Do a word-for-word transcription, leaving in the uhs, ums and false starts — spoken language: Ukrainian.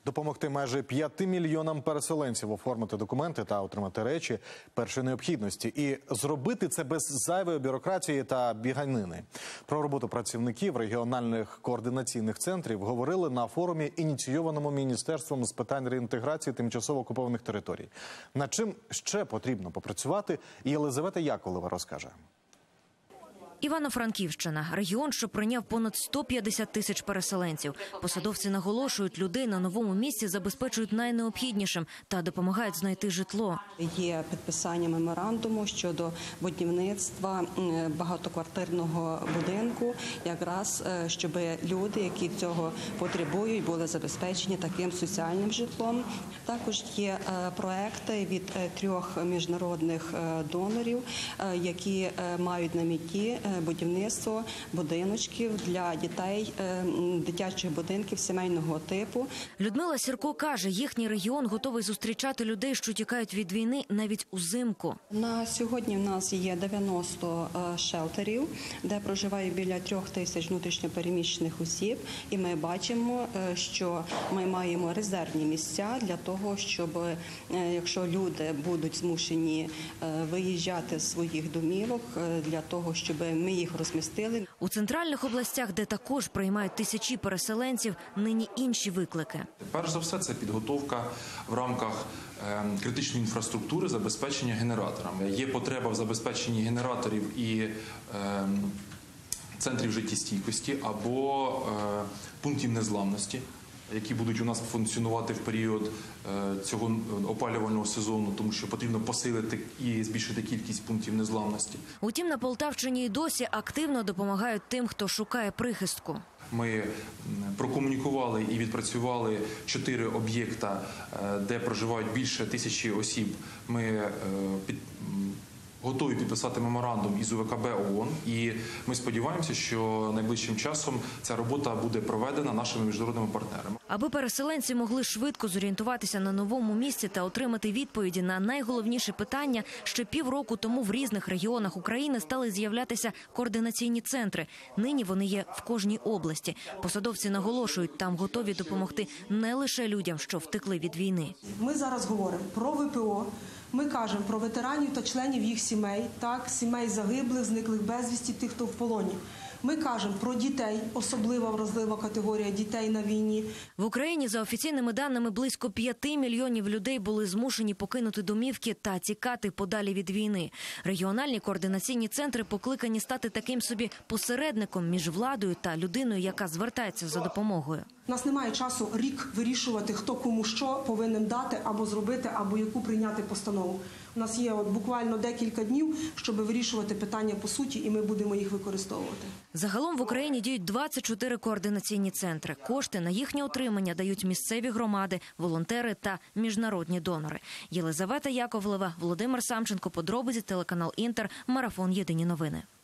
Допомогти майже п'яти мільйонам переселенців оформити документи та отримати речі першої необхідності. І зробити це без зайвої бюрократії та біганини. Про роботу працівників регіональних координаційних центрів говорили на форумі, ініційованому Міністерством з питань реінтеграції тимчасово окупованих територій. Над чим ще потрібно попрацювати, Єлизавета Яковлева розкаже. Івано-Франківщина – регіон, що прийняв понад сто п'ятдесят тисяч переселенців. Посадовці наголошують, людей на новому місці забезпечують найнеобхіднішим та допомагають знайти житло. Є підписання меморандуму щодо будівництва багатоквартирного будинку, якраз щоб люди, які цього потребують, були забезпечені таким соціальним житлом. Також є проекти від трьох міжнародних донорів, які мають на меті будівництво будиночків для дітей, дитячих будинків сімейного типу. Людмила Сірко каже, їхній регіон готовий зустрічати людей, що тікають від війни, навіть узимку. На сьогодні в нас є дев'яносто шелтерів, де проживає біля трьох тисяч внутрішньопереміщених осіб. І ми бачимо, що ми маємо резервні місця для того, щоб, якщо люди будуть змушені виїжджати з своїх домівок, для того, щоб ми їх розмістили. У центральних областях, де також приймають тисячі переселенців, нині інші виклики. Перш за все, це підготовка в рамках критичної інфраструктури забезпечення генераторами. Є потреба в забезпеченні генераторів і центрів життєстійкості або пунктів незламності, які будуть у нас функціонувати в період цього опалювального сезону, тому що потрібно посилити і збільшити кількість пунктів незламності. Утім, на Полтавщині і досі активно допомагають тим, хто шукає прихистку. Ми прокомунікували і відпрацювали чотири об'єкта, де проживають більше тисячі осіб. Ми під готові підписати меморандум із У В К Б ООН, і ми сподіваємося, що найближчим часом ця робота буде проведена нашими міжнародними партнерами. Аби переселенці могли швидко зорієнтуватися на новому місці та отримати відповіді на найголовніші питання, ще півроку тому в різних регіонах України стали з'являтися координаційні центри. Нині вони є в кожній області. Посадовці наголошують, там готові допомогти не лише людям, що втекли від війни. Ми зараз говоримо про В П О, ми кажемо про ветеранів та членів їх сімей, так, сімей загиблих, зниклих безвісті, тих, хто в полоні. Ми кажемо про дітей, особлива вразлива категорія дітей на війні. В Україні, за офіційними даними, близько п'яти мільйонів людей були змушені покинути домівки та тікати подалі від війни. Регіональні координаційні центри покликані стати таким собі посередником між владою та людиною, яка звертається за допомогою. У нас немає часу рік вирішувати, хто кому що повинен дати або зробити, або яку прийняти постанову. У нас є от буквально декілька днів, щоб вирішувати питання по суті, і ми будемо їх використовувати. Загалом в Україні діють двадцять чотири координаційні центри. Кошти на їхнє отримання дають місцеві громади, волонтери та міжнародні донори. Єлизавета Яковлева, Володимир Самченко, подробиці, телеканал Інтер, марафон «Єдині новини».